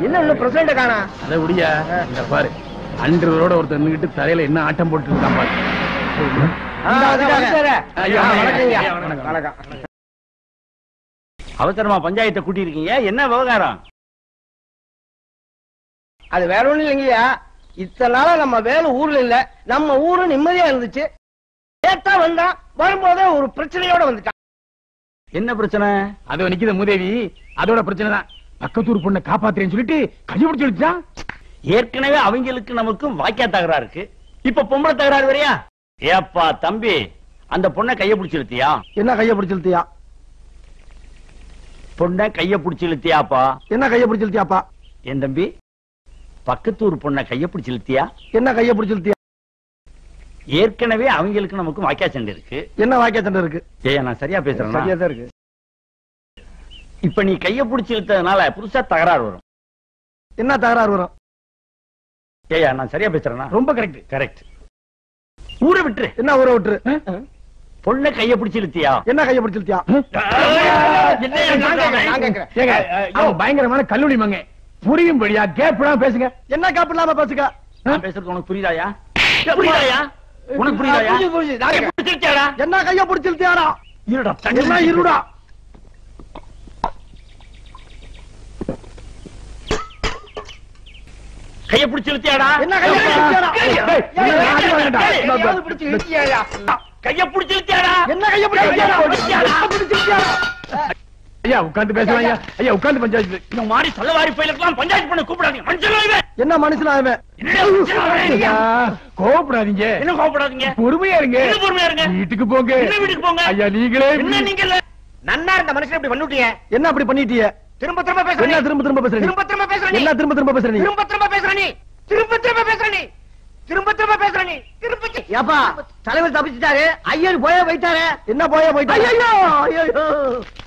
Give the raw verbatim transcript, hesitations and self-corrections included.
என்ன இன்னும் பிரசிடண்ட் காணா? அதை விடியா இந்த பாரு அன்றரோட ஒருத்தர் நின்னுட்டு தலையில என்ன ஆட்டம் போட்டு இருக்கான் பாரு. அவசரமா பஞ்சாயத்தை கூட்டி இருக்கீங்க, என்ன விவகாரம்? அது வேற ஒண்ணும் இல்லைங்கய்யா, இத்தனை நாளா நம்ம வேலை ஊர்ல இல்ல, நம்ம ஊரு நிம்மதியா இருந்துச்சு. ஏத்தா வந்தான், வரும்போதே ஒரு பிரச்சனையோட வந்துட்டான். என்ன பிரச்சனை? அதோ நிக்கித மூதேவி, அதோட பிரச்சனை தான். பக்கத்தூர் பொண்ணை காப்பாத்துறேன்னு சொல்லிட்டு கையை பிடிச்சு வச்சுட்டான். ஏற்கனவே அவங்களுக்கு நமக்கும் வாக்கியா தகராறு இருக்கு, இப்ப பொம்பளை தகராறு வரையா? ஏப்பா தம்பி, அந்த பொண்ணை கைய பிடிச்சு இழுத்தியா? என்ன கைய பிடிச்சு இழுத்தியா? பொண்ணை கைய பிடிச்சு இழுத்தியாப்பா? என்ன கைய பிடிச்சு இழுத்தியாப்பா? என் தம்பி, பக்கத்தூர் பொண்ணை கைய பிடிச்சு இழுத்தியா? என்ன கைய பிடிச்சு இழுத்தியா? ஏற்கனவே அவங்களுக்கு நமக்கும் வாக்கியா சண்டை இருக்கு. என்ன வாக்கியா சண்டை இருக்கு? ஏய், நான் சரியா பேசுறேன்? சரியா தான் இருக்கு. இப்ப நீ கைய பிடிச்சு இழுத்ததுனால புதுசா தகராறு வரும். என்ன தகராறு வரும்? ஏயா, நான் சரியா பேசுறேன்னா? ரொம்ப கரெக்ட். கரெக்ட். ஊரை விட்டுரு. என்ன ஊரை விட்டுரு? பொண்ணை கைய பிடிச்சு இழுத்தியா? என்ன கைய பிடிச்சு இழுத்தியா? பயங்கரமான கல்லூரி மங்க புரியும்படியா கேப்லாம் பேசுங்க. என்ன கேப் இல்லாம பேசுங்க? நான் பேசுறது உனக்கு புரியுதாயா? புரியுதாயா? உனக்கு புரியுதாயா? என்ன கைய பிடிச்சு இழுத்தியாடா? இருடா, என்ன இருடா? கைய பிடிச்சு இழுத்தியாடா? என்ன கைய பிடிச்சு இழுத்தியாடா? கைய பிடிச்சு இழுத்தியாடா? என்ன கைய பிடிச்சு ஐயா உட்கார்ந்து பேசுவாங்க. ஐயா உட்கார்ந்து பஞ்சாயத்து. இந்த மாதிரி சல்லவாரி பயிலுக்கெல்லாம் பஞ்சாயத்து பண்ண கூப்பிடாதீங்க. மனுஷன் என்ன மனுஷன்? கோவப்படாதீங்க. என்ன கோவப்படாதீங்க? பொறுமையா இருங்க. பொறுமையா இருங்க. வீட்டுக்கு போங்க. வீட்டுக்கு போங்க. ஐயா நீங்களே என்ன நீங்க நன்னா இருந்த மனுஷன் இப்படி பண்ணிட்டீங்க. என்ன அப்படி பண்ணிட்டீங்க? திரும்ப திரும்ப பேசுற. என்ன திரும்ப திரும்ப பேசுற? திரும்ப திரும்ப பேசுற. என்ன திரும்ப திரும்ப பேசுற? திரும்ப திரும்ப பேசுற நீ. திரும்ப திரும்ப பேசுற நீ. திரும்ப திரும்ப பேசுற நீ. திரும்ப. ஏப்பா தலைவர் தப்பிச்சிட்டாரு, ஐயர் போயே போயிட்டாரு. என்ன போயே போயிட்டாரு? ஐயோ ஐயோ